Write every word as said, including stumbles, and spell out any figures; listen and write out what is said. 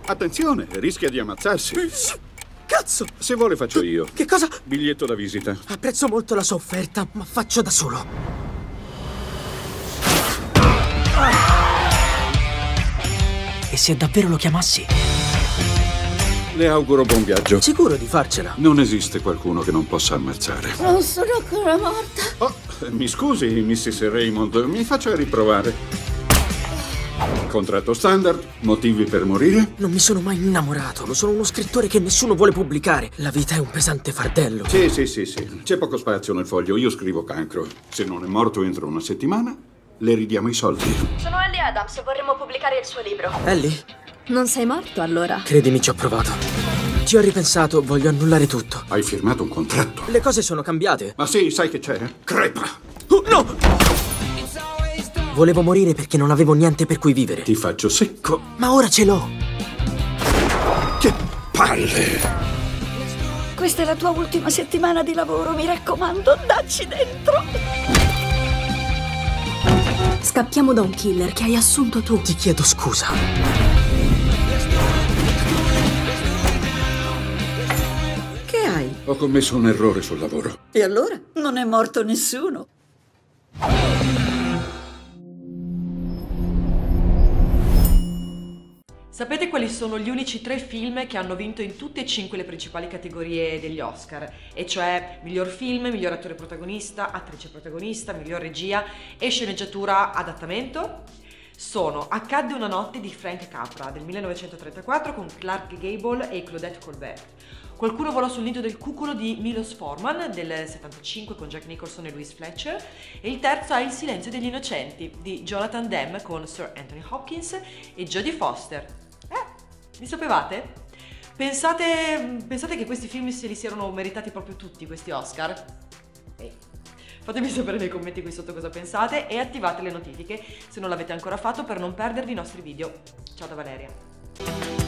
Attenzione, rischia di ammazzarsi. Cazzo! Se vuole faccio io. Che cosa? Biglietto da visita. Apprezzo molto la sua offerta, ma faccio da solo. E se davvero lo chiamassi? Le auguro buon viaggio. Sicuro di farcela? Non esiste qualcuno che non possa ammazzare. Non sono ancora morta. Oh, mi scusi, missus Raymond, mi faccia riprovare. Contratto standard, motivi per morire? Non mi sono mai innamorato, sono uno scrittore che nessuno vuole pubblicare. La vita è un pesante fardello. Sì, sì, sì, sì. C'è poco spazio nel foglio, io scrivo cancro. Se non è morto entro una settimana, le ridiamo i soldi. Sono Ellie Adams, vorremmo pubblicare il suo libro. Ellie? Non sei morto allora? Credimi, ci ho provato. Ci ho ripensato, voglio annullare tutto. Hai firmato un contratto. Le cose sono cambiate. Ma sì, sai che c'è? Crepa! Oh, no! Volevo morire perché non avevo niente per cui vivere. Ti faccio secco. Ma ora ce l'ho. Che palle! Questa è la tua ultima settimana di lavoro, mi raccomando, dacci dentro! Scappiamo da un killer che hai assunto tu. Ti chiedo scusa. Che hai? Ho commesso un errore sul lavoro. E allora? Non è morto nessuno. Sapete quali sono gli unici tre film che hanno vinto in tutte e cinque le principali categorie degli Oscar? E cioè miglior film, miglior attore protagonista, attrice protagonista, miglior regia e sceneggiatura adattamento? Sono Accadde una notte di Frank Capra del millenovecentotrentaquattro con Clark Gable e Claudette Colbert. Qualcuno volò sul nido del cuculo di Milos Forman del settantacinque con Jack Nicholson e Louise Fletcher, e il terzo è Il silenzio degli innocenti di Jonathan Demme con Sir Anthony Hopkins e Jodie Foster. Eh, li sapevate? Pensate, pensate che questi film se li siano meritati proprio tutti questi Oscar? Eh. Fatemi sapere nei commenti qui sotto cosa pensate e attivate le notifiche se non l'avete ancora fatto per non perdervi i nostri video. Ciao da Valeria.